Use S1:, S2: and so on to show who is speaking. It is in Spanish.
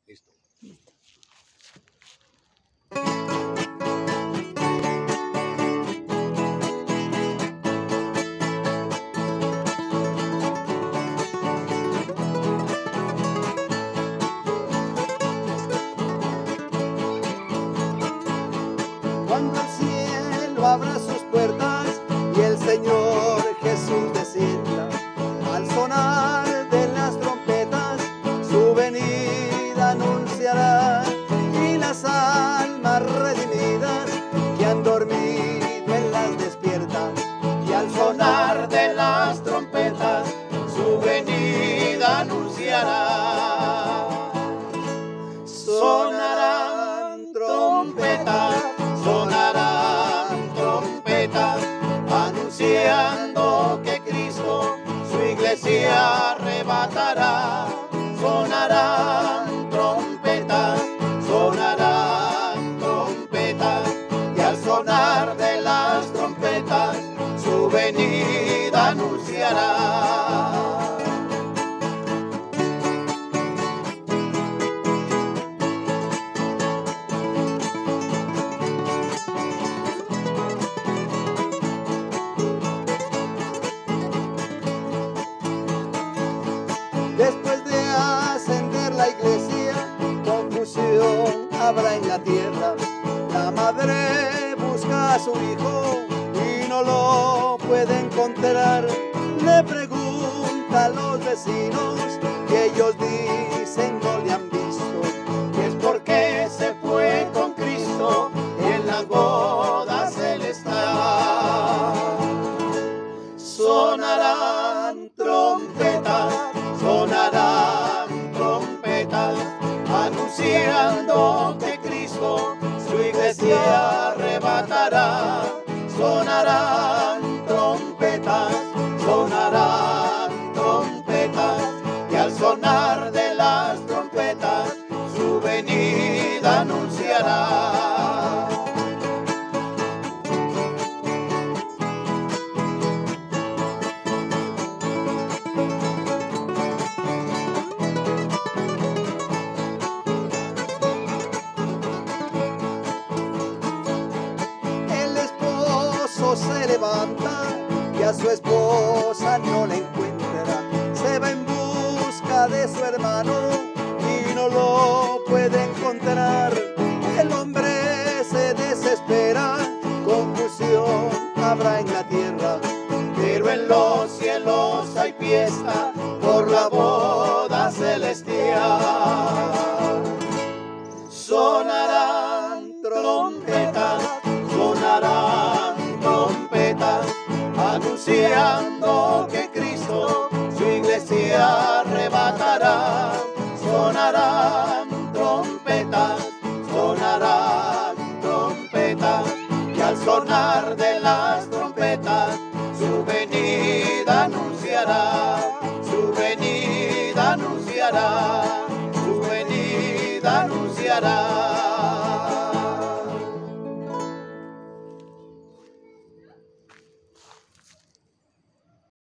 S1: Listo.
S2: Cuando el cielo abra sus puertas y el Señor Jesús descienda, al sonar de las trompetas su venida anunciará, y las almas redimidas que han dormido en las despiertas, y al sonar de las trompetas su venida anunciará. Sonarán trompetas, sonarán trompetas, anunciando que Cristo su iglesia arrebatará. Sonarán trompetas, sonarán trompetas, y al sonar de las trompetas su venida anunciará. Después de ascender la iglesia, confusión habrá en la tierra. La madre busca a su hijo y no lo puede encontrar. Le pregunta a los vecinos que ellos dicen no le han visto, y es porque se fue con Cristo y en las bodas él está. Sonarán trompetas, sonarán trompetas, anunciando que Cristo su iglesia arrebatará. Sonarán trompetas, sonarán trompetas, y al sonar de las trompetas su venida anunciará. Se levanta y a su esposa no la encuentra, se va en busca de su hermano y no lo puede encontrar. El hombre se desespera, confusión habrá en la tierra, pero en los cielos hay fiesta por la boda celestial. Sonarán trompetas, sonarán trompetas, anunciando que Cristo su iglesia arrebatará. Sonarán trompetas, sonarán trompetas, y al sonar